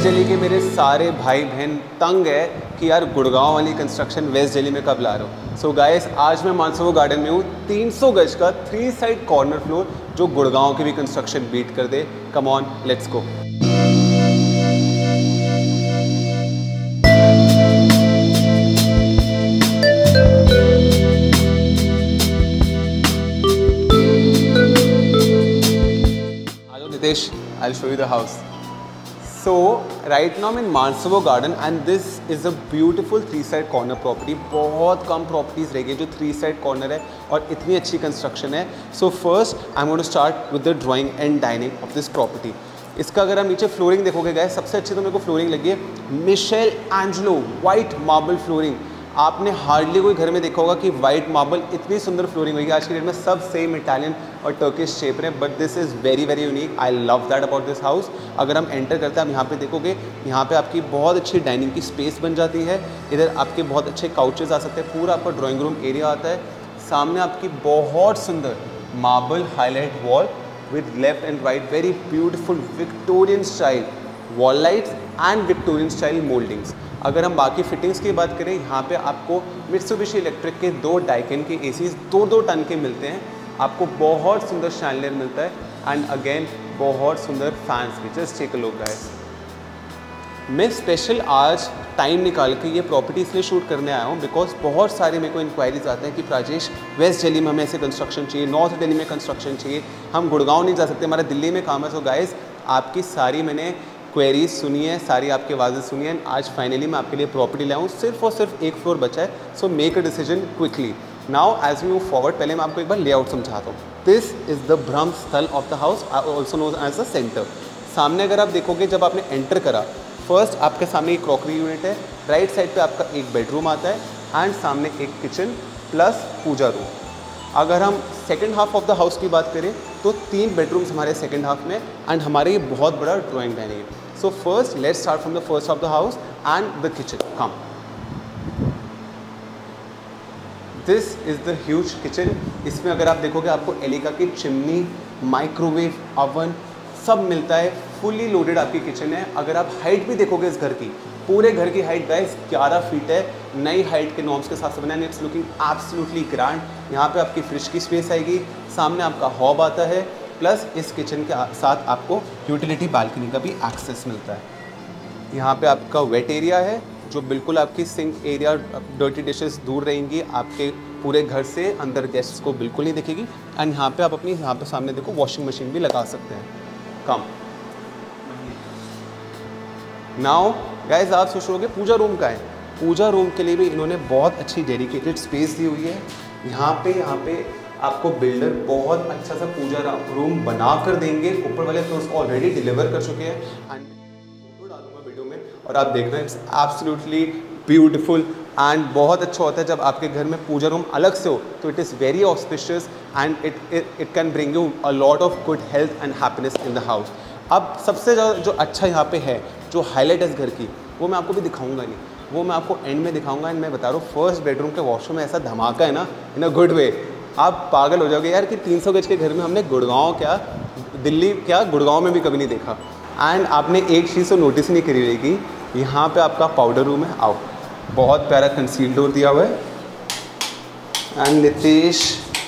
दिल्ली के मेरे सारे भाई बहन तंग है कि यार गुड़गांव वाली कंस्ट्रक्शन वेस्ट दिल्ली में कब ला रहे हो। सो गाइस, आज मैं मानसरोवर गार्डन में हूँ। 300 गज का 3 साइड कॉर्नर फ्लोर जो गुड़गांव की भी कंस्ट्रक्शन बीट कर दे। Come on, let's go. Hello Nitesh, I will show you the house. So right now I'm in Mansarovar garden and this is a beautiful 3 side corner property. बहुत कम प्रॉपर्टीज़ रह गई जो 3 साइड कॉर्नर है और इतनी अच्छी कंस्ट्रक्शन है। So first I am going to start with the drawing and dining of this property. इसका अगर आप नीचे फ्लोरिंग देखोगे गाइस, सबसे अच्छी तो मेरे को फ्लोरिंग लगी है Michelangelo white marble flooring. आपने हार्डली कोई घर में देखा होगा कि वाइट मार्बल इतनी सुंदर फ्लोरिंग होगी। आज की डेट में सब सेम इटालियन और टर्किश शेप है, but this is very very unique. I love that about this house. अगर हम एंटर करते हैं, आप यहाँ पे देखोगे, यहाँ पे आपकी बहुत अच्छी डाइनिंग की स्पेस बन जाती है। इधर आपके बहुत अच्छे काउचेस आ सकते हैं, पूरा आपका ड्राइंग रूम एरिया आता है। सामने आपकी बहुत सुंदर marble highlight wall with left and right very beautiful Victorian style wall lights and Victorian style mouldings. अगर हम बाकी फिटिंग्स की बात करें, यहाँ पे आपको मित्सुबिशी इलेक्ट्रिक के 2 डाइकन के एसीज 2-2 टन के मिलते हैं। आपको बहुत सुंदर शैंडलियर मिलता है एंड अगेन बहुत सुंदर फैंस भी। Just take a look guys. मैं स्पेशल आज टाइम निकाल के ये प्रॉपर्टी इसलिए शूट करने आया हूँ बिकॉज बहुत सारे मेरे को इंक्वायरीज आते हैं कि राजेश वेस्ट दिल्ली में हमें ऐसे कंस्ट्रक्शन चाहिए, नॉर्थ दिल्ली में कंस्ट्रक्शन चाहिए, हम गुड़गांव नहीं जा सकते, हमारा दिल्ली में काम है। सो गाइस, आपकी सारी मैंने क्वेरीज सुनी है, सारी आपकी आवाज़ें सुनी है। आज फाइनली मैं आपके लिए प्रॉपर्टी लाया हूँ। सिर्फ और सिर्फ एक फ्लोर बचा है। So make a decision quickly. Now as we move forward, पहले मैं आपको एक बार लेआउट समझाता हूँ। This is the brahmasthal of the house, also known as the centre. सामने अगर आप देखोगे, जब आपने एंटर करा, फर्स्ट आपके सामने एक क्रॉकरी यूनिट है, राइट साइड पे आपका एक बेडरूम आता है एंड सामने एक किचन प्लस पूजा रूम। अगर हम second half of the house की बात करें तो 3 बेडरूम्स हमारे सेकेंड हाफ में एंड हमारे ये बहुत बड़ा ड्राइंग डाइनिंग है। So first let's start from the first of the house and the kitchen. Come, this is the huge kitchen. इसमें अगर आप देखोगे, आपको एलिका की चिमनी, माइक्रोवेव, ओवन सब मिलता है। फुली लोडेड आपकी किचन है। अगर आप हाइट भी देखोगे इस घर की, पूरे घर की हाइट गाइस 11 फीट है। नई हाइट के नॉर्म्स के साथ से बना है। It's looking absolutely grand. यहाँ पे आपकी फ्रिज की स्पेस आएगी, सामने आपका हॉब आता है, प्लस इस किचन के साथ आपको यूटिलिटी बालकनी का भी एक्सेस मिलता है। यहाँ पे आपका वेट एरिया है जो बिल्कुल आपकी सिंक एरिया, डर्टी डिशेस दूर रहेंगी आपके पूरे घर से, अंदर गेस्ट्स को बिल्कुल नहीं दिखेगी। एंड यहाँ पे आप अपनी यहाँ पे सामने देखो वॉशिंग मशीन भी लगा सकते हैं। कम नाउ गाइस, आप सोच रहे होगे पूजा रूम का है। पूजा रूम के लिए भी इन्होंने बहुत अच्छी डेडिकेटेड स्पेस दी हुई है। यहाँ पे आपको बिल्डर बहुत अच्छा सा पूजा रूम बना कर देंगे। ऊपर वाले फ्लोर्स को ऑलरेडी डिलीवर कर चुके हैं एंड फोटो डालूंगा वीडियो में और आप देख रहे हैं। इट्स एब्सोल्युटली ब्यूटीफुल एंड बहुत अच्छा होता है जब आपके घर में पूजा रूम अलग से हो, तो it is very auspicious and it can bring you a lot of good health and happiness in the house. अब सबसे ज़्यादा जो अच्छा यहाँ पे है, जो हाईलाइट है इस घर की, वो मैं आपको भी दिखाऊंगा नहीं, वो मैं आपको एंड में दिखाऊंगा। एंड मैं बता रहा हूँ, फर्स्ट बेडरूम के वॉशरूम में ऐसा धमाका है ना, इन अ गुड वे। आप पागल हो जाओगे यार कि 300 गज के घर में हमने गुड़गांव क्या, दिल्ली क्या, गुड़गांव में भी कभी नहीं देखा। एंड आपने एक चीज़ तो नोटिस नहीं करी रहेगी, यहाँ पे आपका पाउडर रूम है। आओ, बहुत प्यारा कंसील डोर दिया हुआ है। एंड नितेश,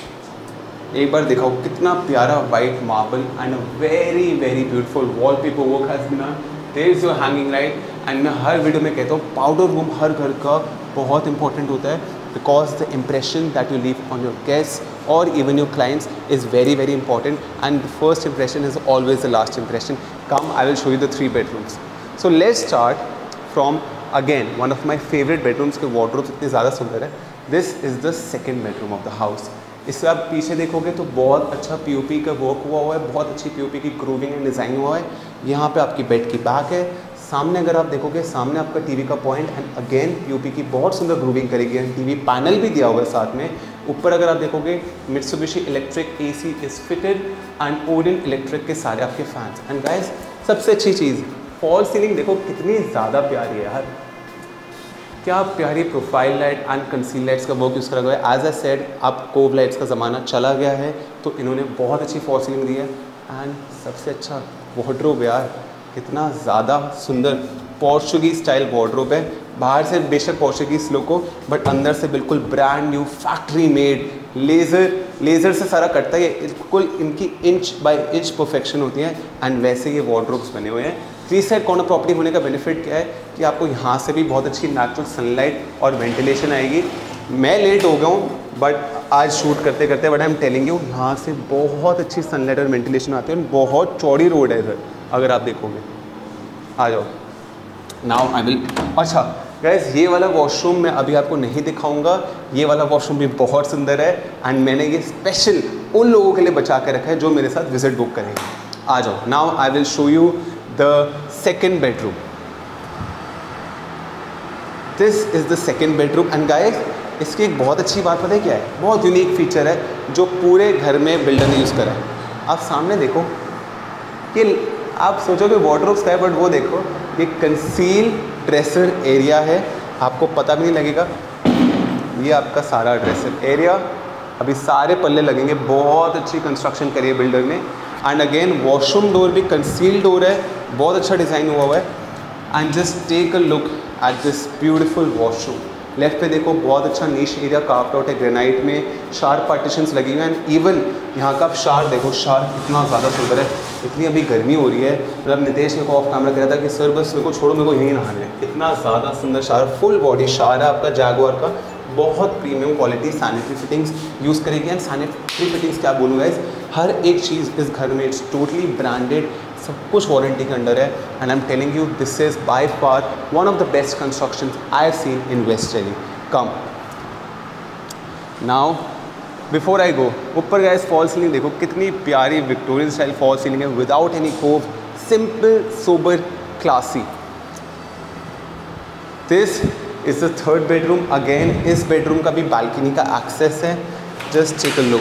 एक बार दिखाओ कितना प्यारा white marble and very very beautiful wallpaper work has been done. There is your hanging light. And मैं हर वीडियो में कहता हूँ, पाउडर रूम हर घर का बहुत इंपॉर्टेंट होता है because the impression that you leave on your guest और even your clients is very very important and the first impression is always the last impression. Come, I will show you the 3 bedrooms. So let's start from again one of my favourite bedrooms के wardrobes इतने ज़्यादा सुंदर है। This is the second bedroom of the house. इससे आप पीछे देखोगे तो बहुत अच्छा पीओपी का वर्क हुआ है, बहुत अच्छी पीओपी की ग्रूविंग एंड डिज़ाइन हुआ है। यहाँ पे आपकी बेड की बैक है। सामने अगर आप देखोगे, सामने आपका टीवी का पॉइंट एंड अगेन पीओपी की बहुत सुंदर ग्रूविंग करेगी एंड टीवी पैनल भी दिया हुआ है साथ में। ऊपर अगर आप देखोगे, Mitsubishi electric AC is fitted and Orient electric के सारे आपके फैंस। एंड गाइस, सबसे अच्छी चीज़, फॉल सीलिंग देखो कितनी ज़्यादा प्यारी है यार, क्या प्यारी profile light and conceal lights का वर्क यूज़ करा गया है। एज आई सेड, अब कोव लाइट्स का ज़माना चला गया है, तो इन्होंने बहुत अच्छी फॉल सीलिंग दी है। एंड सबसे अच्छा वार्डरोब यार, कितना ज़्यादा सुंदर पोर्चुगीज स्टाइल वार्डरोब है। बाहर से बेशक पोर्चुगीज लुक हो, बट अंदर से बिल्कुल brand new factory made, laser से सारा कटता है। बिल्कुल इनकी इंच बाय इंच परफेक्शन होती है एंड वैसे ये वार्डरोब्स बने हुए हैं। 3 साइड कॉर्नर प्रॉपर्टी होने का बेनिफिट क्या है कि आपको यहाँ से भी बहुत अच्छी नेचुरल सनलाइट और वेंटिलेशन आएगी। मैं लेट हो गया हूँ बट आज शूट करते करते, but I am telling you यहाँ से बहुत अच्छी सनलाइट और वेंटिलेशन आती है और बहुत चौड़ी रोड है इधर, अगर आप देखोगे। आ जाओ नाउ आई विल। अच्छा गाइस, ये वाला वॉशरूम मैं अभी आपको नहीं दिखाऊंगा। ये वाला वॉशरूम भी बहुत सुंदर है एंड मैंने ये स्पेशल उन लोगों के लिए बचा के रखा है जो मेरे साथ विजिट बुक करेंगे। आ जाओ now I will show you the second bedroom. This is the second bedroom and guys, इसकी एक बहुत अच्छी बात पता है क्या है, बहुत यूनिक फीचर है जो पूरे घर में बिल्डर ने यूज़ करा है। आप सामने देखो, ये आप सोचोगे वार्डरोब्स का है, बट वो देखो ये कंसील ड्रेसर एरिया है, आपको पता भी नहीं लगेगा। ये आपका सारा ड्रेसर एरिया, अभी सारे पल्ले लगेंगे, बहुत अच्छी कंस्ट्रक्शन करी है बिल्डर ने। एंड अगेन वॉशरूम डोर भी कंसील डोर है, बहुत अच्छा डिज़ाइन हुआ हुआ है। And just take a look at this beautiful washroom. Left पे देखो बहुत अच्छा नीश एरिया कार्व्ड आउट है ग्रेनाइट में, शार्प पार्टीशंस लगी हुई हैं एंड इवन यहाँ का आप शार देखो, शार कितना ज़्यादा सुंदर है। इतनी अभी गर्मी हो रही है, मतलब नितेश मेरे को ऑफ कैमरा कह रहा था कि सर बस मेरे को छोड़ो, मेरे को यहीं नहाना है। इतना ज़्यादा सुंदर शार, फुल बॉडी शार है आपका जैगुआर का, बहुत premium quality sanitary fittings use करेगी। एंड सैनिटरी फिटिंग्स क्या बोलूँगा इस, हर एक चीज़ इस घर में इट्स टोटली ब्रांडेड, सब कुछ वारंटी के अंडर है। And I am telling you this is by far one of the best construction I have seen in west Delhi. Come now before I go, ऊपर गाइस फॉल सीलिंग देखो कितनी प्यारी Victorian style fall ceiling है, without any cove, simple sober classy. This is the third bedroom. Again इस bedroom का भी balcony का access है, जस्ट टेक अ लुक।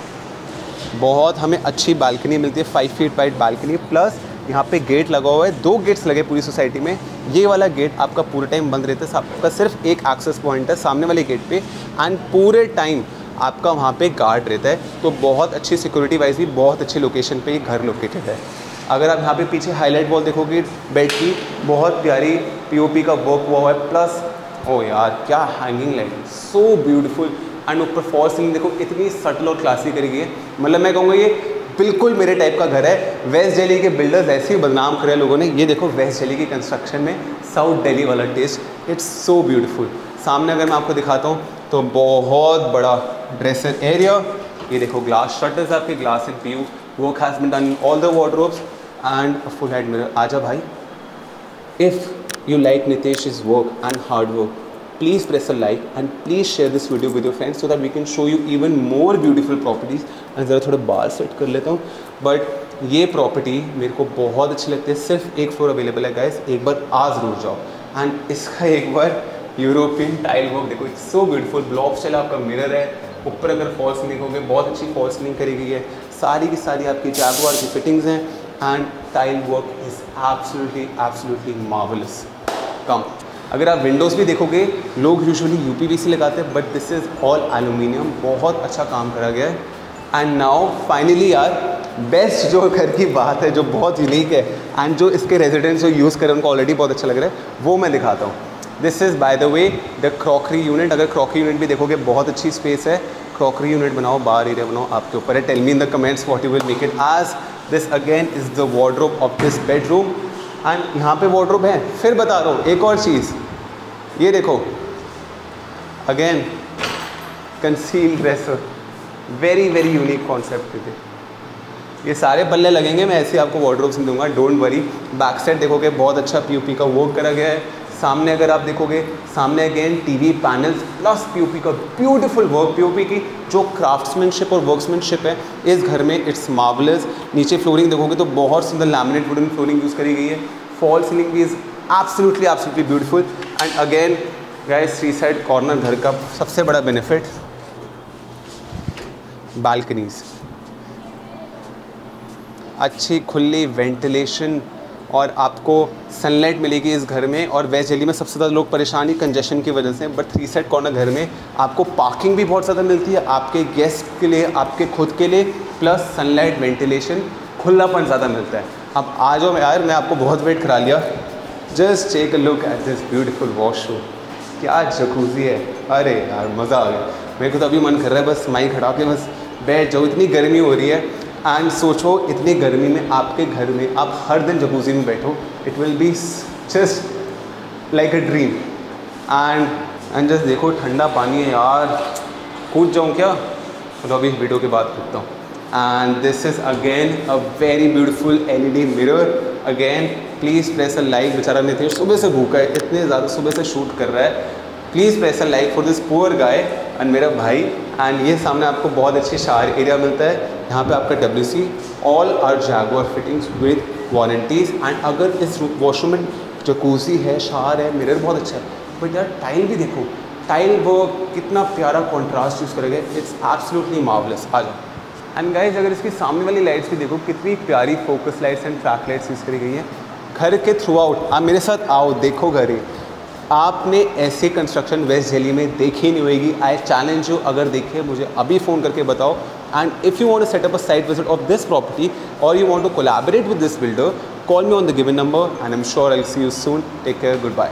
बहुत हमें अच्छी बालकनी मिलती है, 5 फीट वाइड बालकनी, प्लस यहाँ पे गेट लगा हुआ है, 2 गेट्स लगे पूरी सोसाइटी में। ये वाला गेट आपका पूरे टाइम बंद रहता है, आपका सिर्फ एक एक्सेस पॉइंट है सामने वाले गेट पे, एंड पूरे टाइम आपका वहाँ पे गार्ड रहता है। तो बहुत अच्छी सिक्योरिटी वाइज भी बहुत अच्छी लोकेशन पे ये घर लोकेटेड है। अगर आप यहाँ पे पीछे हाईलाइट वॉल देखोगे बेड की, बहुत प्यारी पीओपी का वर्क हुआ है, प्लस ओ यार क्या hanging light, so beautiful. And ऊपर फॉल सीलिंग देखो इतनी सटल और क्लासी करी गई है, मतलब मैं कहूँगा ये बिल्कुल मेरे टाइप का घर है। वेस्ट दिल्ली के बिल्डर्स ऐसे ही बदनाम करे लोगों ने, ये देखो वेस्ट दिल्ली की कंस्ट्रक्शन में साउथ दिल्ली वाला टेस्ट, इट्स सो ब्यूटीफुल। सामने अगर मैं आपको दिखाता हूँ तो बहुत बड़ा ड्रेसर एरिया, ये देखो ग्लास शटर्स आपके, glass in view, work has been done in all the wardrobes and a full head mirror. आजा भाई, if you like Nitesh's work and hard work, please press a like and please share this video with your friends so that we can show you even more beautiful properties। and ज़रा थोड़े बाल set कर लेता हूँ, but ये property मेरे को बहुत अच्छी लगती है। सिर्फ एक फ्लोर अवेलेबल है गाइस, एक बार आ ज़रूर जाओ। एंड इसका एक बार यूरोपियन टाइल वर्क देखो, it's so beautiful. Block style आपका मिरर है, ऊपर अगर फॉल सीलिंग होगे बहुत अच्छी फॉल सीलिंग करी गई है, सारी की सारी आपकी जैगुआर की फिटिंग्स हैं and tile work is absolutely marvellous. Come अगर आप विंडोज़ भी देखोगे, लोग यूजुअली यूपीवीसी लगाते हैं, but this is all aluminium, बहुत अच्छा काम करा गया है। एंड नाउ फाइनली यार बेस्ट जो घर की बात है, जो बहुत यूनिक है एंड जो इसके रेजिडेंट्स जो यूज़ करें उनको ऑलरेडी बहुत अच्छा लग रहा है, वो मैं दिखाता हूँ। This is by the way the crockery unit. अगर क्रॉकरी यूनिट भी देखोगे बहुत अच्छी स्पेस है, क्रॉकरी यूनिट बनाओ, बार एरिया बनाओ, आपके ऊपर है। Tell me in the comments what you will make it as. This again is the wardrobe of this bedroom and यहाँ पे वार्डरोब है। फिर बता रहा हूँ एक और चीज़, ये देखो again conceal dresser, very unique concept है। ये सारे पल्ले लगेंगे, मैं ऐसे आपको वार्डरोब्स में दूंगा, डोंट वरी। बैक साइड देखोगे बहुत अच्छा पीओपी का वर्क करा गया है। सामने अगर आप देखोगे, सामने again TV panels plus POP का ब्यूटीफुल वर्क। पीओपी की जो क्राफ्ट्समैनशिप और वर्कमैनशिप है इस घर में, इट्स मार्वलस। नीचे फ्लोरिंग देखोगे तो बहुत सुंदर लैमिनेट वुडन फ्लोरिंग यूज़ करी गई है। फॉल सीलिंग भी is absolutely beautiful. And again guys, 3 side corner घर का सबसे बड़ा बेनिफिट, बालकनीज, अच्छी खुली वेंटिलेशन और आपको सनलाइट मिलेगी इस घर में। और वेस्ट दिल्ली में सबसे ज़्यादा लोग परेशान ही कंजेशन की वजह से, बट 3 साइड कॉर्नर घर में आपको पार्किंग भी बहुत ज़्यादा मिलती है, आपके गेस्ट के लिए, आपके खुद के लिए, प्लस सनलाइट वेंटिलेशन खुलापन ज़्यादा मिलता है। अब आ जाओ यार, मैं आपको बहुत वेट करा लिया। Just take a look at this beautiful washroom. क्या जकूज़ी है, अरे यार मज़ा आ गया। मेरे को तो अभी मन कर रहा है बस माइक हटा के बस बैठ जाओ, इतनी गर्मी हो रही है। एंड सोचो इतनी गर्मी में आपके घर में आप हर दिन जकूज़ी में बैठो, it will be just like a dream. And just देखो ठंडा पानी है यार, कूद जाऊँ क्या? तो अभी वीडियो के बाद कूदता हूँ। And this is again a very beautiful LED mirror. Again please press a like. बेचारा नितेश सुबह से भूखा है, इतने ज़्यादा सुबह से शूट कर रहा है। Please press a like for this poor guy and मेरा भाई। एंड ये सामने आपको बहुत अच्छी शावर एरिया मिलता है। यहाँ पे आपका WC all are Jaguar fittings with warranties. And अगर इस वॉशरूम में जकूज़ी है, शावर है, मिरर बहुत अच्छा है, बट यार टाइल भी देखो, टाइल वर्क कितना प्यारा कॉन्ट्रास्ट यूज़ करेंगे, इट्स एब्सोल्युटली मार्वलस। आ जाओ। एंड गाइज अगर इसकी सामने वाली लाइट्स भी देखो, कितनी प्यारी focus lights and track lights use करी गई हैं घर के थ्रू आउट। आप मेरे साथ आओ, देखो घर ही, आपने ऐसे कंस्ट्रक्शन वेस्ट दिल्ली में देखी नहीं होगी। आई चैलेंज यू, अगर देखे मुझे अभी फ़ोन करके बताओ। And if you want to set up a site visit of this property और you want to collaborate with this builder, call me on the given number and I am sure I will see you soon. Take care, good bye.